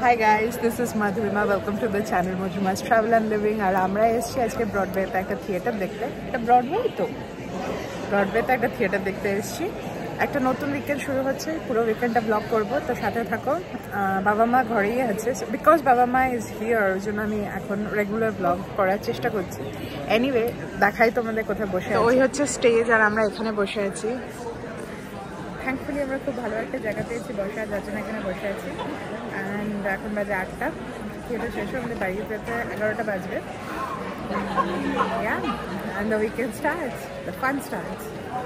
Hi guys, this is Madhurima. Welcome to the channel Madhurima's Travel and Living. আর আমরা এসেছি আজকে ব্রডওয়েতে একটা theatre দেখতে। এটা ব্রডওয়ে তো ব্রডওয়েতে একটা থিয়েটার দেখতে এসেছি। একটা নতুন উইকেন্ড শুরু হচ্ছে, পুরো উইকেন্ডটা ব্লগ করব, তো সাথে থাকো। বাবা মা ঘরেই আছে, বিকজ বাবা মা ইজ হিয়ার, ওই জন্য আমি এখন রেগুলার ব্লগ করার চেষ্টা করছি। এনিওয়ে দেখাই তোমাদের কোথায় বসে, ওই হচ্ছে স্টেজ আর আমরা এখানে বসে আছি। থ্যাঙ্কফুলি আমরা খুব ভালো একটা জায়গা পেয়েছি বসার, যার জন্য এখানে বসে আছি। অ্যান্ড এখন বাজে 8টা, থিয়েটার শেষ হয়ে আমাদের বাড়ি যেতে 11টা বাজবে। And the weekend starts, the fun starts.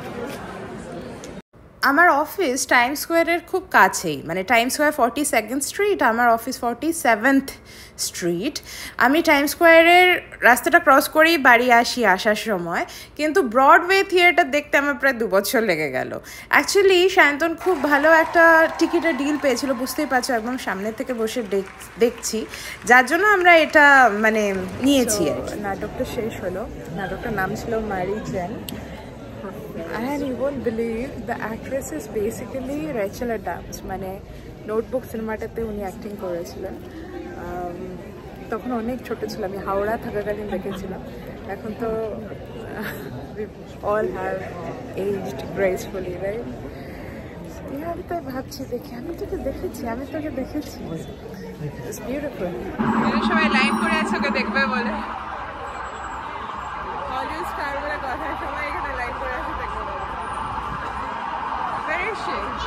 আমার অফিস টাইম স্কোয়ারের খুব কাছেই, মানে টাইম স্কোয়ার 42nd স্ট্রিট, আমার অফিস 47th স্ট্রিট। আমি টাইম স্কোয়ারের রাস্তাটা ক্রস করেই বাড়ি আসি আসার সময়, কিন্তু ব্রডওয়ে থিয়েটার দেখতে আমার প্রায় 2 বছর লেগে গেল। অ্যাকচুয়ালি সায়ন্তন খুব ভালো একটা টিকিটের ডিল পেয়েছিল, বুঝতেই পারছো, একদম সামনে থেকে বসে দেখছি, যার জন্য আমরা এটা মানে নিয়েছি। নাটকটা শেষ হলো, নাটকটার নাম ছিল Mary Jane. And you won't believe the actress is basically Rachel Adams, মানে নোটবুক সিনেমাটাতে উনি অ্যাক্টিং করেছিলেন। তখন অনেক ছোট ছিল, আমি হাওড়া থাকাকালীন দেখেছিলাম। এখন তো all have aged gracefully, right? আমি তো ভাবছি দেখি, আমি তোকে দেখেছি। It's beautiful. সবাই লাইন করে আছে ওকে দেখবে বলে, হলিউড স্টার বলে কথা, সবাই এখানে লাইন করে আছে দেখবে বলে। Very strange.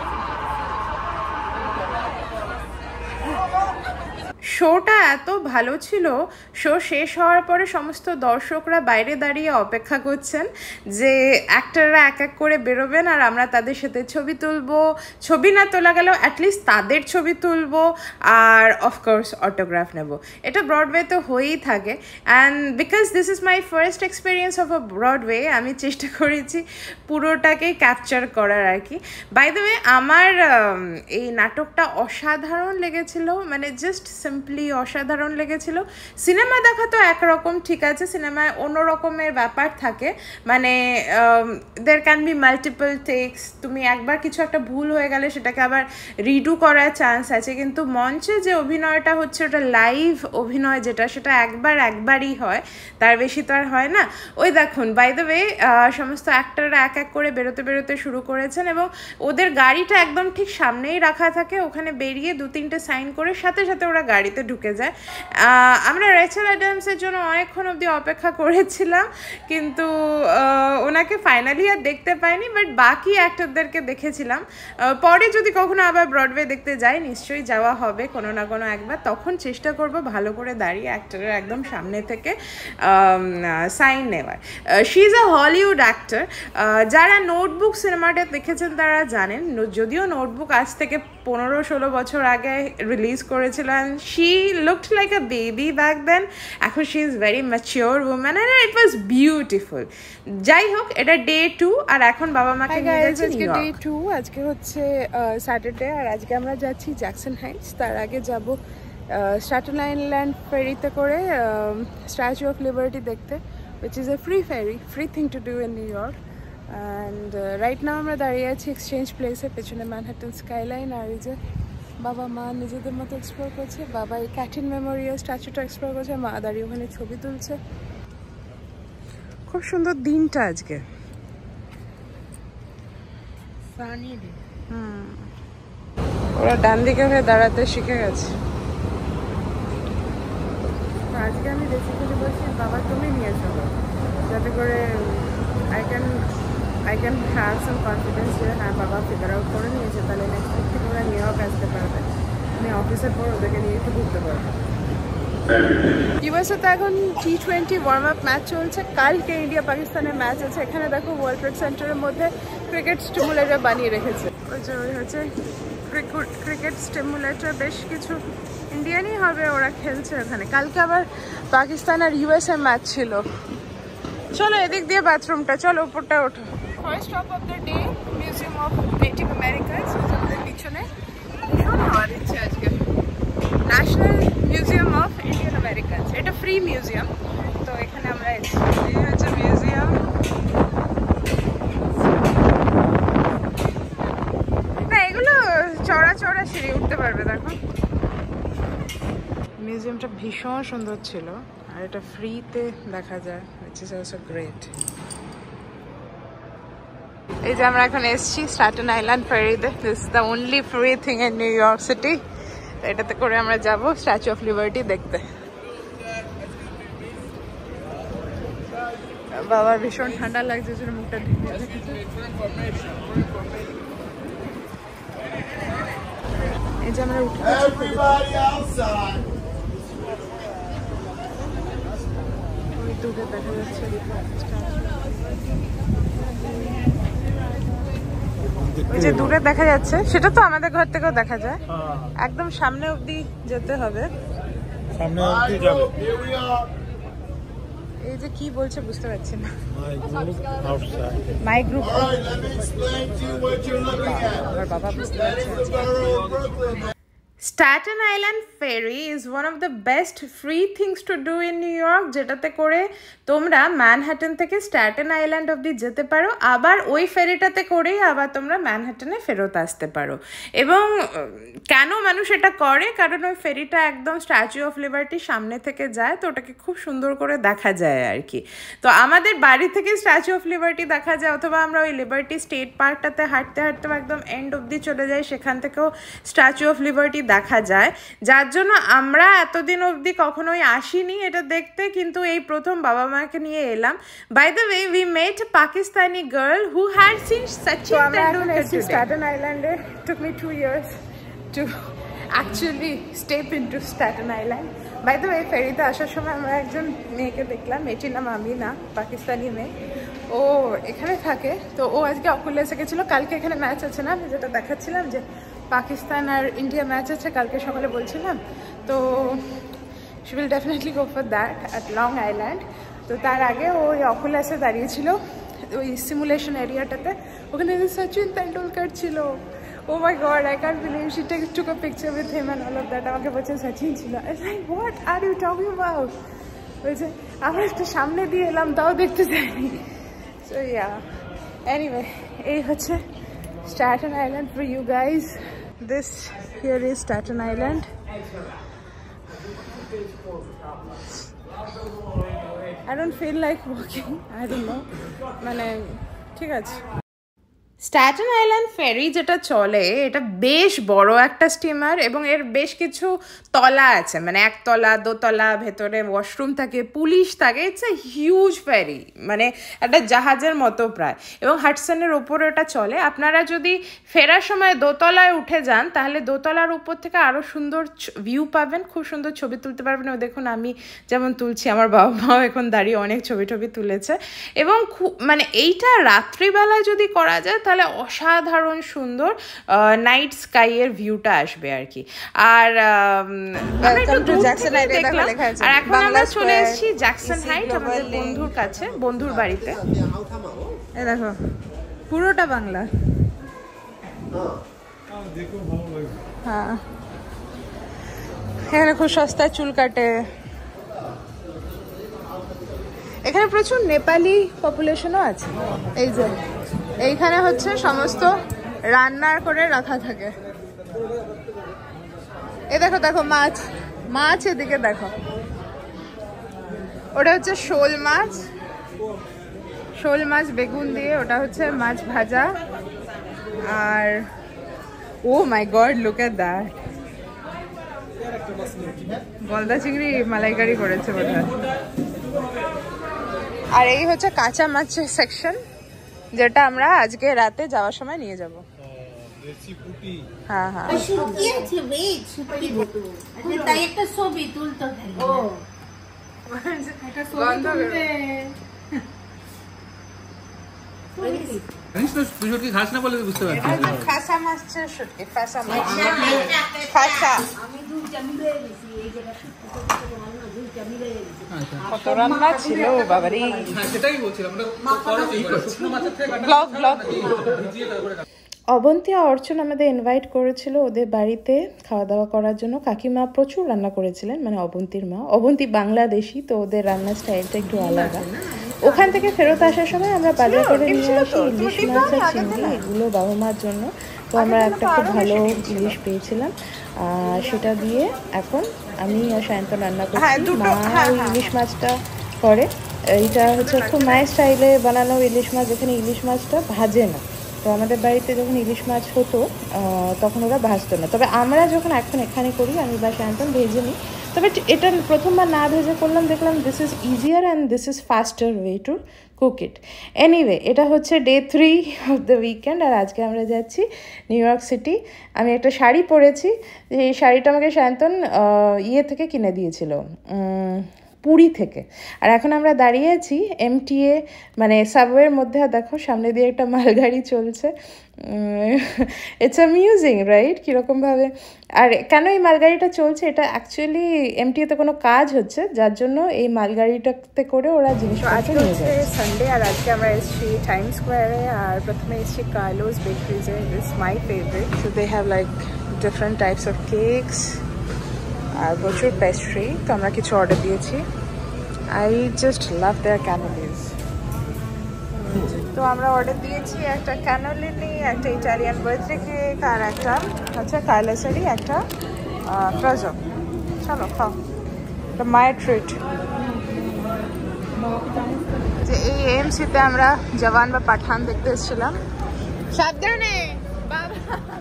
শোটা এত ভালো ছিল, শো শেষ হওয়ার পরে সমস্ত দর্শকরা বাইরে দাঁড়িয়ে অপেক্ষা করছেন যে অ্যাক্টররা এক এক করে বেরোবেন আর আমরা তাদের সাথে ছবি তুলবো। ছবি না তোলা গেলেও অ্যাটলিস্ট তাদের ছবি তুলবো আর অফকোর্স অটোগ্রাফ নেব। এটা ব্রডওয়ে তো হয়েই থাকে। And because this is my first experience of a Broadway, আমি চেষ্টা করেছি পুরোটাকেই ক্যাপচার করার আর কি। বাই দ্য ওয়ে, আমার এই নাটকটা অসাধারণ লেগেছিল, মানে জাস্ট সিম্পলি অসাধারণ লেগেছিল। সিনেমা দেখা তো একরকম, ঠিক আছে, সিনেমায় অন্য রকমের ব্যাপার থাকে, মানে there can be multiple takes, তুমি একবার কিছু একটা ভুল হয়ে গেলে সেটাকে আবার রিডু করার চান্স আছে, কিন্তু মঞ্চে যে অভিনয়টা হচ্ছে ওটা লাইভ অভিনয় যেটা, সেটা একবারই হয়, তার বেশি তো আর হয় না। ওই দেখুন, বাই দ্য ওয়ে, সমস্ত অ্যাক্টররা এক এক করে বেরোতে শুরু করেছেন এবং ওদের গাড়িটা একদম ঠিক সামনেই রাখা থাকে, ওখানে বেরিয়ে 2-3টে সাইন করে সাথে সাথে ওরা গাড়িতে ঢুকে যায়। আমরা রেচেল অ্যাডামসের জন্য অনেকক্ষণ অবধি অপেক্ষা করেছিলাম, কিন্তু ওনাকে ফাইনালি আর দেখতে পাইনি, বাট বাকি অ্যাক্টরদেরকে দেখেছিলাম। পরে যদি কখনো আবার ব্রডওয়ে দেখতে যাই, নিশ্চয়ই যাওয়া হবে কোনো না কোনো একবার, তখন চেষ্টা করব ভালো করে দাঁড়িয়ে অ্যাক্টরের একদম সামনে থেকে সাইন নেওয়ার। She is a Hollywood actor. যারা নোটবুক সিনেমাটা দেখেছেন তারা জানেন, যদিও নোটবুক আজ থেকে 15-16 বছর আগে রিলিজ করেছিল, and she looked like a baby back then. এখন she is very mature women and it was beautiful. যাই হোক, এটা ডে 2 আর এখন বাবা মাকে নিয়ে যাচ্ছি নিউ ইয়র্ক। ডে 2, আজকে হচ্ছে স্যাটারডে আর আজকে আমরা যাচ্ছি জ্যাকসন হাইটস। তার আগে যাব স্ট্যাটেন আইল্যান্ড ফেরিতে করে স্ট্যাচু অফ লিবার্টি দেখতে, which is a free thing to do in New York. And right now আমরা দাঁড়িয়ে আছি এক্সচেঞ্জ প্লেসে, পেছনে ম্যানহাটন স্কাইলাইন, আর এই যে বাবা মা নিজেদের মতো এক্সপ্লোর করছে। বাবা এই ক্যাটিন মেমোরিয়াল স্ট্যাচুটা এক্সপ্লোর করছে, মা দাঁড়িয়ে ওখানে ছবি তুলছে। খুব সুন্দর দিনটা আজকে, ওরা ডান দিকে হয়ে দাঁড়াতে শিখে গেছে। আজকে আমি বেসিক্যালি বলছি, বাবা তুমি নিয়ে চলো, যাতে করে I can have some confidence যে হ্যাঁ বাবা ফিগার আউট করে নিয়েছে, তাহলে নেক্সট উইক থেকে ওরা নিউ ইয়র্ক আসতে পারবে, আমি অফিসের পর ওদেরকে নিয়ে একটু ঘুরতে পারবো। ইউএসএ তো এখন T20 ওয়ার্ম আপ ম্যাচ চলছে, কালকে ইন্ডিয়া পাকিস্তানের ম্যাচ আছে। এখানে দেখো ওয়ার্ল্ড ট্রেড সেন্টারের মধ্যে ক্রিকেট স্টিমুলেটর বানিয়ে রেখেছে, ওই হচ্ছে ক্রিকেট স্টিমুলেটর, বেশ কিছু ইন্ডিয়ানই হবে ওরা খেলছে ওখানে। কালকে আবার পাকিস্তান আর ইউএসএ ম্যাচ ছিল। চলো এদিক দিয়ে বাথরুমটা, চলো উপরটা ওঠো। First stop of the day, museum of native Americans, আমাদের পিছনে। ভীষণ হওয়া দিচ্ছে আজকে। National museum of Indian Americans, এটা ফ্রি মিউজিয়াম, তো এখানে আমরা এই হচ্ছে মিউজিয়াম। না, এগুলো চড়া সিঁড়ি উঠতে পারবে, দেখো মিউজিয়ামটা ভীষণ সুন্দর ছিল আর এটা ফ্রিতে দেখা যায়, which is also great. এই যে আমরা এখন এসেছি স্ট্যাটেন আইল্যান্ড ফেরিতে। This is the only free thing in New York City. এটাতে করে আমরা যাব স্ট্যাচু অফ লিবার্টি দেখতে। বাবার ভীষণ ঠান্ডা লাগছে, জন্য মুখটা ঢেকে রেখেছে। এই যে আমরা উঠে ওই দূরে দেখা যাচ্ছে ওই যে দূরে দেখা যাচ্ছে, সেটা তো আমাদের ঘর থেকেও দেখা যায়। একদম সামনে অবধি যেতে হবে। সামনে অবধি যাবে। এই যে কি বলছে বুঝতে পারছি না। মাই গ্রুপ বাবা বুঝতে পারছি। Staten Island Ferry is one of the best free things to do in New York, যেটাতে করে তোমরা ম্যানহাটন থেকে স্ট্যাটেন আইল্যান্ড অবধি যেতে পারো, আবার ওই ফেরিটাতে করেই আবার তোমরা ম্যানহাটনে ফেরত আসতে পারো। এবং কেন মানুষ এটা করে, কারণ ওই ফেরিটা একদম স্ট্যাচু অফ লিবার্টির সামনে থেকে যায়, তো ওটাকে খুব সুন্দর করে দেখা যায় আর কি। তো আমাদের বাড়ি থেকে স্ট্যাচু অফ লিবার্টি দেখা যায়, অথবা আমরা ওই লিবার্টি স্টেট পার্কটাতে হাঁটতে হাঁটতে একদম এন্ড অবধি চলে যাই, সেখান থেকেও স্ট্যাচু অফ লিবার্টি দেখা যায়, যার জন্য আমরা এতদিন অবধি কখনোই আসিনি এটা দেখতে, কিন্তু এই প্রথম বাবা মাকে নিয়ে এলাম। By the way, we met Pakistani girl who had seen Sachin Tendulkar today. Staten আইল্যান্ডে took me 2 years to actually step into Staten Island. By the way, ফেরিতে আসার সময় আমরা একজন মেয়েকে দেখলাম, মেয়েটির নাম আমিনা, পাকিস্তানি মেয়ে। ও এখানে থাকে, তো ও আজকে অকুলেসে গেছিলো। কালকে এখানে ম্যাচ আছে না, আমি যেটা দেখাচ্ছিলাম যে পাকিস্তান আর ইন্ডিয়া ম্যাচ আছে কালকে সকালে বলছিলাম, তো she will definitely go for that at Long Island. তো তার আগে ওই অকুলেসে দাঁড়িয়েছিল ওই সিমুলেশন এরিয়াটাতে, ওখানে সচিন তেন্ডুলকর ছিল। Oh my god, I can't believe she took a picture with him and all of that. আমাকে বলছে সচিন ছিল। I was like, what are you talking about? বলছে আমরা একটু সামনে দিয়ে এলাম, তাও দেখতে চাইনি। So yeah, anyway, এই হচ্ছে Staten Island for you guys. This here is Staten Island. I don't feel like walking. I don't know. মানে ঠিক আছে। স্ট্যাটেন আইল্যান্ড ফেরি যেটা চলে, এটা বেশ বড় একটা স্টিমার এবং এর বেশ কিছু তলা আছে, মানে একতলা দোতলা, ভেতরে ওয়াশরুম থাকে, পুলিশ থাকে। ইটস এ হিউজ ফেরি, মানে একটা জাহাজের মতো প্রায়, এবং হাডসনের ওপরে ওটা চলে। আপনারা যদি ফেরার সময় দোতলায় উঠে যান, তাহলে দোতলার উপর থেকে আরও সুন্দর ভিউ পাবেন, খুব সুন্দর ছবি তুলতে পারবেন। ও দেখুন আমি যেমন তুলছি, আমার বাবা মাও এখন দাঁড়িয়ে অনেক ছবি তুলেছে। এবং মানে এইটা রাত্রিবেলায় যদি করা যায় তাহলে অসাধারণ সুন্দর নাইট স্কাইয়ের ভিউটা আসবে আর কি। আর এখন আমরা চলে এসেছি জ্যাকসন হাইট, আমাদের বন্ধুর কাছে, বন্ধুর বাড়িতে। এই দেখো পুরোটা বাংলা। হ্যাঁ, এখানে খুব সস্তায় চুল কাটে। এখানে প্রচুর নেপালি পপুলেশনও আছে। এই যে এইখানে হচ্ছে সমস্ত রান্নার করে রাখা থাকে। এ দেখো দেখো মাছ, মাছ এদিকে দেখো, ওটা হচ্ছে শোল মাছ, শোল মাছ বেগুন দিয়ে, ওটা হচ্ছে মাছ ভাজা। আর oh my god, look at that, গলদা চিংড়ি মালাইকারি করেছে বোধহয়। আর এই হচ্ছে কাঁচা মাছের সেকশন, যেটা আমরা আজকে রাতে যাওয়ার সময় নিয়ে যাব। হ্যাঁ হ্যাঁ, খাস না বলে বুঝতে পারছি। খাসা মাছের শুটকি, খাসা মাছ, খাসা। কত রান্না ছিল বাবারি। অবন্তী আর অর্চন আমাদের ইনভাইট করেছিল ওদের বাড়িতে খাওয়া দাওয়া করার জন্য। কাকিমা প্রচুর রান্না করেছিলেন, মানে অবন্তীর মা। অবন্তী বাংলাদেশি, তো ওদের রান্নার স্টাইলটা একটু আলাদা। ওখান থেকে ফেরত আসার সময় আমরা বাজার করে নিয়ে আসি ইলিশ মাছ আর চিংড়ি, এগুলো বাবা মার জন্য। তো আমরা একটা খুব ভালো ইলিশ পেয়েছিলাম। সেটা দিয়ে এখন আমি আর সায়ন্তন রান্না করছি। মা ওই ইলিশ মাছটা করে, এইটা হচ্ছে খুব মায়ের স্টাইলে বানানো ইলিশ মাছ, যেখানে ইলিশ মাছটা ভাজে না। তো আমাদের বাড়িতে যখন ইলিশ মাছ হতো তখন ওরা ভাজতো না, তবে আমরা যখন এখন এখানে করি আমি বা সায়ন্তন ভেজে নিই। তবে এটা প্রথমবার না ভেজে করলাম, দেখলাম this is easier and this is faster way to cook it. Anyway, এটা হচ্ছে ডে 3 অফ দ্য উইকেন্ড, আর আজকে আমরা যাচ্ছি নিউ ইয়র্ক সিটি। আমি একটা শাড়ি পরেছি, এই শাড়িটা আমাকে সায়ন্তন ইয়ে থেকে কিনে দিয়েছিল, পুরী থেকে। আর এখন আমরা দাঁড়িয়ে আছি MTA মানে সাবওয়ের মধ্যে, আর দেখো সামনে দিয়ে একটা মালগাড়ি চলছে। ইটস অ্যামিউজিং রাইট, কীরকমভাবে। আর কেন এই মালগাড়িটা চলছে, এটা অ্যাকচুয়ালি MTA-তে কোনো কাজ হচ্ছে, যার জন্য এই মালগাড়িটাতে করে ওরা জিনিসপত্র নিয়ে যায়। সানডে, আর আজকে আমরা এসেছি টাইম স্কোয়ারে, আর প্রথমে এসেছি কার্লোস বেকারিজে। It's my favourite. So they have like different types of cakes আর প্রচুর পেস্ট্রি। তো আমরা কিছু অর্ডার দিয়েছি। I just love their cannolis. তো আমরা অর্ডার দিয়েছি একটা ক্যানোলিনি, একটা ইটালিয়ান বার্থডে কেক, আর একটা হচ্ছে কার্লোসেরই একটা ক্রোজো। চলো খাও, এটা মায়ের ট্রিট। যে এই AMC-তে আমরা জওয়ান বা পাঠান দেখতে এসেছিলাম। সাবধানে বাবা,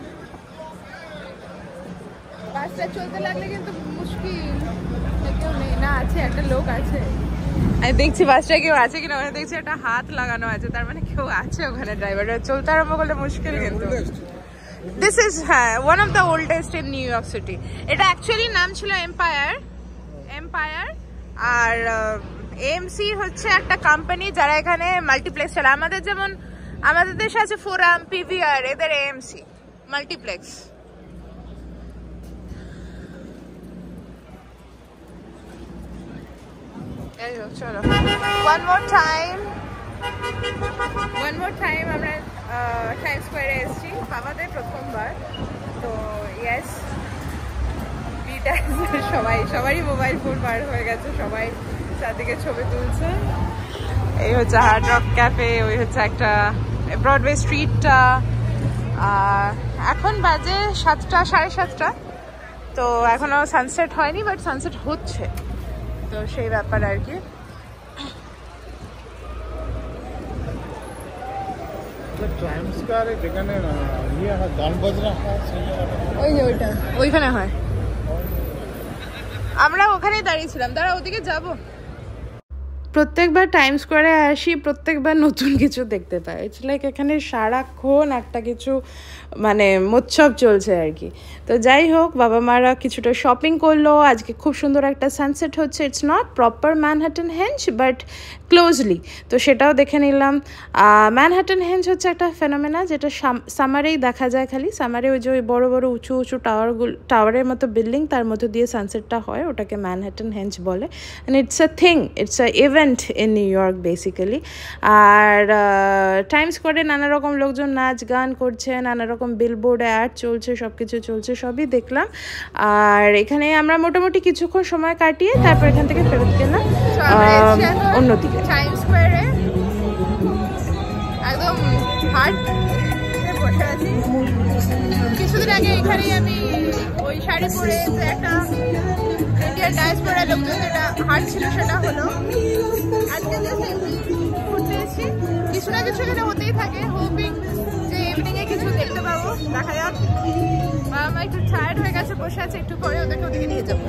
বাসটা চলতে লাগলে কিন্তু মুশকিল। কেউ নেই না, আছে একটা লোক আছে। আমি দেখছি বাসটা কেউ আছে কিনা, ওখানে দেখছি একটা হাত লাগানো আছে, তার মানে কেউ আছে ওখানে। ড্রাইভারটা চলতে আরম্ভ করলে মুশকিল কিন্তু। This is one of the oldest in New York City. এটা অ্যাকচুয়ালি নাম ছিল এম্পায়ার। আর AMC হচ্ছে একটা কোম্পানি যারা এখানে মাল্টিপ্লেক্স চালায়। আমাদের যেমন আমাদের দেশে আছে ফোরাম, PVR, এদের AMC মাল্টিপ্লেক্স। চলো ওয়ান মোর টাইম আমরা টাইম স্কোয়ারে এসেছি বাবাদের প্রথমবার। তো ইয়েস, সবারই মোবাইল ফোন বার হয়ে গেছে, সবাই চারদিকে ছবি তুলছে। এই হচ্ছে হার্ড রক ক্যাফে, ওই হচ্ছে একটা ব্রডওয়ে স্ট্রিটটা। এখন বাজে 7টা, 7:30। তো এখনো সানসেট হয়নি, বাট সানসেট হচ্ছে, তো সেই ব্যাপার আর কি। ওইখানে হয়, আমরা ওখানেই দাঁড়িয়েছিলাম। দাঁড়া, ওদিকে যাবো। প্রত্যেকবার টাইম স্কোয়ারে আসি, প্রত্যেকবার নতুন কিছু দেখতে পাই। ইটস লাইক এখানে সারাক্ষণ একটা কিছু মানে মোৎসব চলছে আর কি। তো যাই হোক, বাবা মারা কিছুটা শপিং করলো। আজকে খুব সুন্দর একটা সানসেট হচ্ছে। It's not proper Manhattan henge but closely, তো সেটাও দেখে নিলাম। ম্যানহাটন হেঞ্জ হচ্ছে একটা ফেনোমেনা যেটা সামারেই দেখা যায়। খালি সামারে ওই যে ওই বড়ো বড়ো উঁচু উঁচু টাওয়ারের মতো বিল্ডিং, তার মধ্যে দিয়ে সানসেটটা হয়, ওটাকে ম্যানহাটন হেঞ্জ বলে। And it's a thing, it's a event in New York basically. আর টাইম স্কোয়ারে নানা রকম লোকজন নাচ গান করছে, নানা রকম বিলবোর্ডে অ্যাড চলছে, সব কিছু চলছে, সবই দেখলাম। আর এখানে আমরা মোটামুটি কিছুক্ষণ সময় কাটিয়ে তারপর এখান থেকে ফেরত গেলাম অন্যদিকে। টাইম স্কোয়ারে একদম হার্ট বসে আছি। কিছুদিন আগে এখানেই আমি ওই শাড়ি পরে একটা ইন্ডিয়ান ডায়াসপোরা লোকজন যেটা হার্ট ছিল সেটা হলো। আজকে ঘুরতে এসেছি, কিছু না কিছু এখানে হতেই থাকে। হোপিং যে ইভিনিংয়ে কিছু দেখতে পাবো, দেখা যাক। বাবা মা একটু টায়ার্ড হয়ে গেছে, বসে আছে, একটু পরে ওদেরকে ওদিকে নিয়ে যাবো।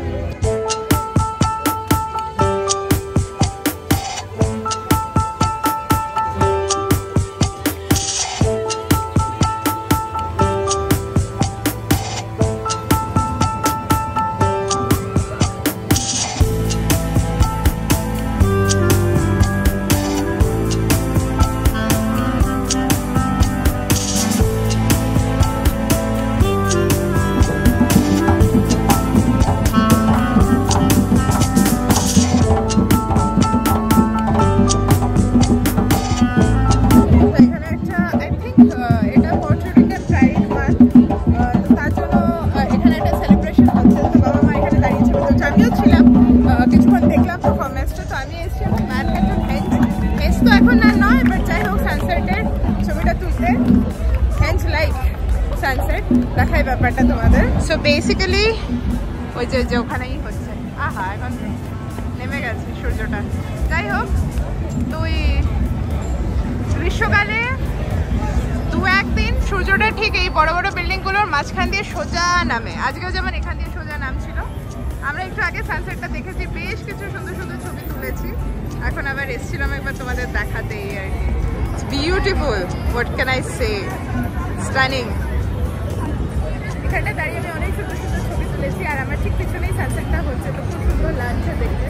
সো বেসিক্যালি ওই যে ওখানেই হচ্ছে। আহা, এখন নেমে গেছে সূর্যটা। যাই হোক, তো ওই গ্রীষ্মকালে 2-1 দিন সূর্যটা ঠিক এই বড় বড় বিল্ডিংগুলোর মাঝখান দিয়ে সোজা নামে। আজকেও যেমন এখান দিয়ে সোজা নামছিল। আমরা একটু আগে সানসেটটা দেখেছি, বেশ কিছু সুন্দর সুন্দর ছবি তুলেছি। এখন আবার এসেছিলাম একবার তোমাদের দেখাতে আর কি। It's beautiful, what can I say, stunning. এখানটা দাঁড়িয়ে আমি অনেক সুন্দর সুন্দর ছবি তুলেছি, আর আমার ঠিক পিছনেই সানসেটটা হচ্ছে, তো খুব সুন্দর লাগছে দেখতে।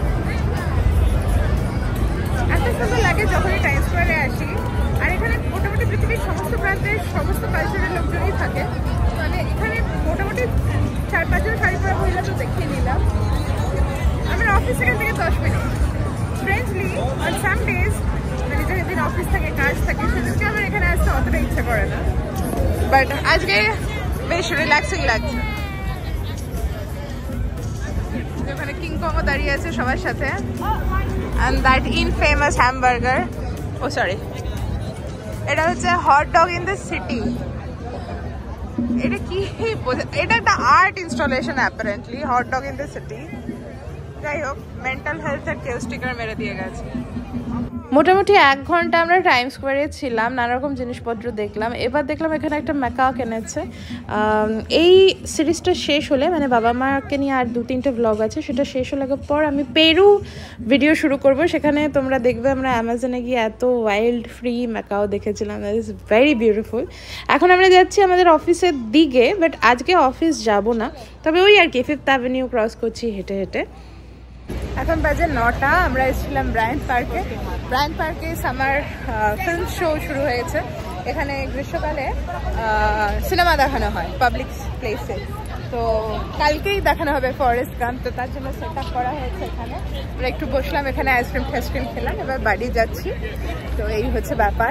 এত সুন্দর লাগে যখনই টাইম স্কোয়ারে আসি। আর এখানে মোটামুটি পৃথিবীর সমস্ত প্রান্তের সমস্ত কালচারের লোকজনই থাকে। মানে এখানে মোটামুটি 4-5 জন শাড়ি পরা মহিলা তো দেখিয়ে নিলাম। আমার অফিস এখান থেকে 10 minute. Friendly on some days, মানে যেদিন অফিস থাকে, কাজ থাকে, সেদিনকে আমার এখানে আসতে অতটা ইচ্ছা করে না, বাট আজকে বেশ রিল্যাক্সিং লাগছে। ওখানে কিংকংও দাঁড়িয়ে আছে সবার সাথে, and that infamous hamburger, oh sorry, এটা হচ্ছে hot dog in the city. এটা কি, এটা একটা art installation apparently, hot dog in the city. যাই হোক, মেন্টাল হেলথের কেউ স্টিকার মেরে দিয়ে গেছে। মোটামুটি 1 ঘন্টা আমরা টাইম স্কোয়ারে ছিলাম, নানা রকম জিনিসপত্র দেখলাম। এবার দেখলাম এখানে একটা ম্যাকাও কিনেছে। এই সিরিজটা শেষ হলে, মানে বাবা মাকে নিয়ে আর 2-3টে ব্লগ আছে, সেটা শেষ হলে পর আমি পেরু ভিডিও শুরু করব। সেখানে তোমরা দেখবে আমরা অ্যামাজনে গিয়ে এত ওয়াইল্ড ফ্রি ম্যাকাও দেখেছিলাম, দ্যাট ইজ ভেরি বিউটিফুল। এখন আমরা যাচ্ছি আমাদের অফিসের দিকে, বাট আজকে অফিস যাব না, তবে ওই আর কি 5th অ্যাভিনিউ ক্রস করছি হেঁটে হেঁটে। এখন বাজে 9টা। আমরা এসেছিলাম ব্রায়ান্ট পার্কে। ব্রায়ান্ট পার্কে সামার ফিল্ম শো শুরু হয়েছে। এখানে গ্রীষ্মকালে সিনেমা দেখানো হয় পাবলিক প্লেসে। তো কালকেই দেখানো হবে ফরেস্ট গাম্প, তো তার জন্য সেট আপ করা হয়েছে এখানে। আমরা একটু বসলাম এখানে, আইসক্রিম খেলাম, এবার বাড়ি যাচ্ছি। তো এই হচ্ছে ব্যাপার।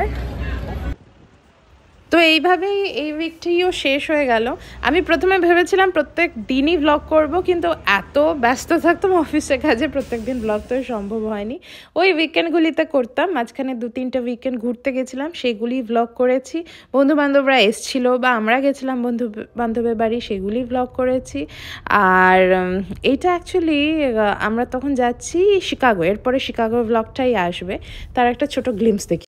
তো এইভাবেই এই উইকটিও শেষ হয়ে গেল। আমি প্রথমে ভেবেছিলাম প্রত্যেক দিনই ব্লগ করব, কিন্তু এত ব্যস্ত থাকতাম অফিসের কাজে, প্রত্যেক দিন ব্লগ তো সম্ভব হয়নি। ওই উইকেন্ডগুলিতে করতাম, মাঝখানে 2-3টে উইকেন্ড ঘুরতে গেছিলাম, সেগুলি ব্লগ করেছি। বন্ধুবান্ধবরা এসছিল বা আমরা গেছিলাম বন্ধু বান্ধবের বাড়ি, সেগুলি ব্লগ করেছি। আর এইটা অ্যাকচুয়ালি আমরা তখন যাচ্ছি শিকাগো, এরপরে শিকাগোর ব্লগটাই আসবে, তার একটা ছোট গ্লিম্পস দেখি।